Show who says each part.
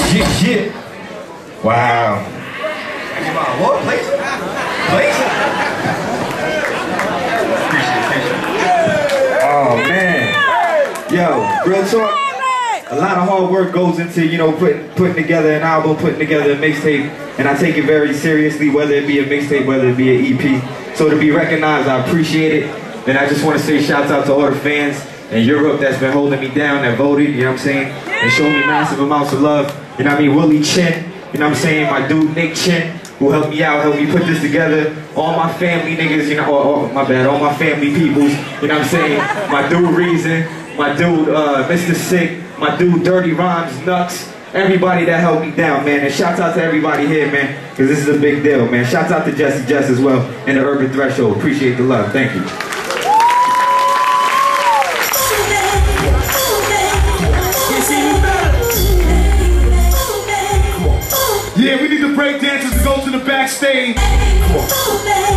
Speaker 1: Yeah. Wow. What? Place? Oh man. Yo, real talk. A lot of hard work goes into, you know, putting together an album, putting together a mixtape, and I take it very seriously, whether it be a mixtape, whether it be an EP. So to be recognized, I appreciate it. And I just want to say shouts out to all the fans in Europe that's been holding me down, that voted, you know what I'm saying, and showed me massive amounts of love. You know what I mean? Willie Chin, you know what I'm saying, my dude Nick Chin, who helped me out, helped me put this together. All my family niggas, you know, all my family peoples, you know what I'm saying? My dude Reason, my dude Mr. Sick, my dude Dirty Rhymes, Nux, everybody that helped me down, man. And shouts out to everybody here, man, because this is a big deal, man. Shouts out to Jesse Jess as well, and the Urban Threshold. Appreciate the love. Thank you.
Speaker 2: Yeah, we need the break dancers to go to the backstage. Come on.